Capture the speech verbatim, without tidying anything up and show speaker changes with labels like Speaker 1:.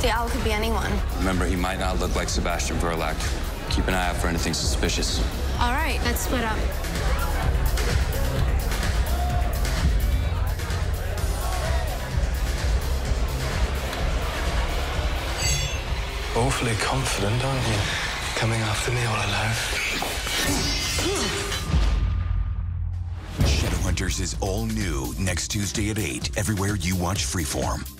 Speaker 1: The owl could be anyone.
Speaker 2: Remember, he might not look like Sebastian Verlac. Keep an eye out for anything suspicious.
Speaker 1: All right, let's split up.
Speaker 3: Awfully confident, aren't you? Coming after me all alone.
Speaker 4: Shadowhunters is all new next Tuesday at eight, everywhere you watch Freeform.